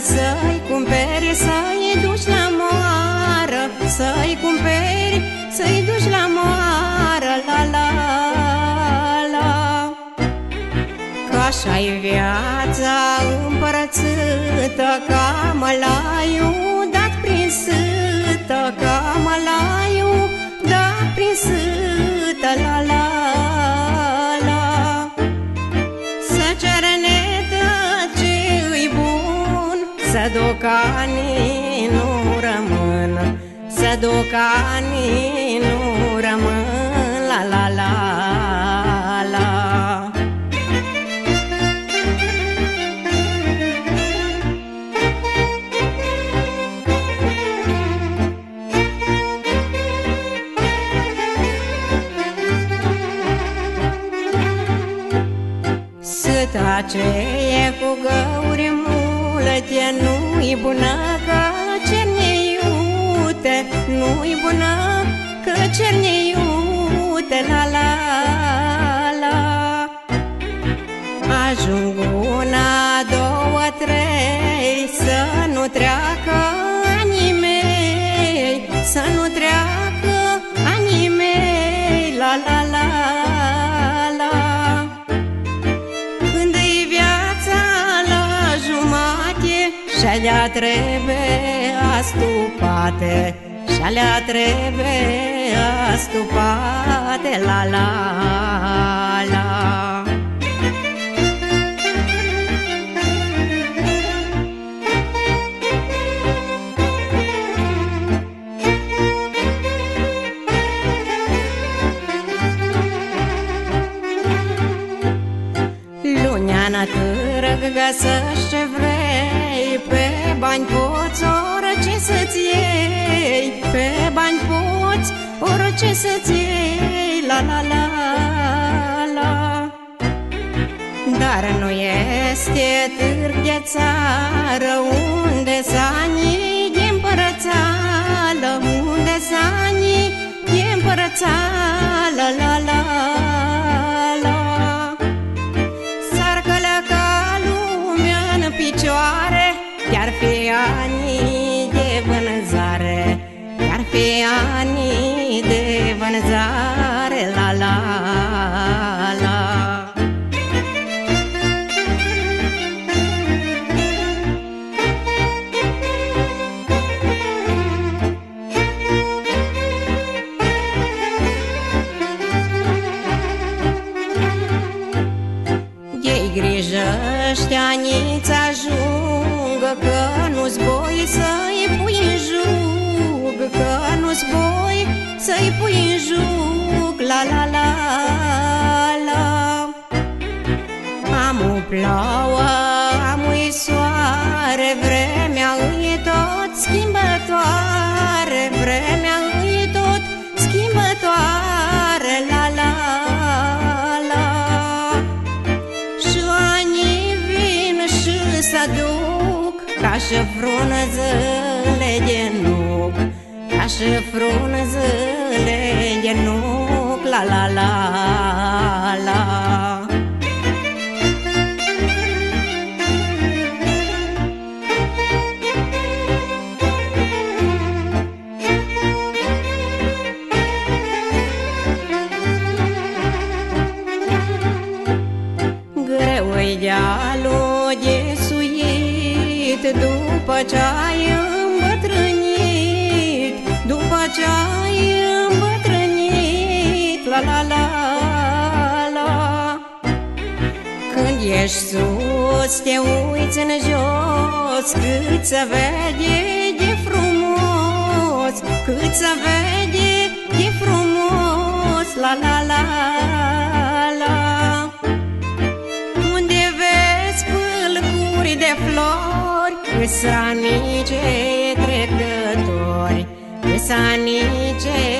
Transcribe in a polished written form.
să-i cumperi, să-i duci la moară, să-i cumperi, să-i duci la moară, la la la. Că așa-i viața împărățită, ca mălaiul dat prin sâtă, ca mălaiul dat prin sâtă, la la la. Să cernetă ce-i bun, să duc anii nu rămân, să duc anii nu rămân, la la la la. Sâta ce e cu găuri multe nu-i bună, că cerne iute, nu-i bună, că cerne iute, la la la. Ajung una, două, trei, să nu treacă anii mei, să nu treacă anii mei, la la la la. Când-i viața la jumate, și-alea trebuie astupate, și-alea trebuie astupate, la la la. Luneana târg, găsești ce vrei, pe bani poți orice să-ți iei, pe bani poți orice să-ți iei, la la la la. Dar nu este târg de țară, unde s-anii de împărățală, unde s-anii de împărățală, la la la. Picioare, chiar fi anii de vânzare, chiar fi anii de vânzare, la la la. De-i grijă ăștia-niți ajungă, că nu-ți boi să-i pui în jug, că nu-ți boi să-i pui în jug, la la la la. Amu plouă, amu-i soare, vremea îi tot schimbătoare, vremea îi tot schimbătoare, la la la. Și anii vin și s-aduc ca și frunzele de nuc, ca și frunzele de nuc, la la la la. Greu-i dealul de suit, după ce-ai îmbătrânit, după ce-ai îmbătrânit, la la la la. Când ești sus, te uiți în jos, cât se vede de frumos, cât se vede de frumos, la la la la. De flori, câți anii ce trecători, câți anii ce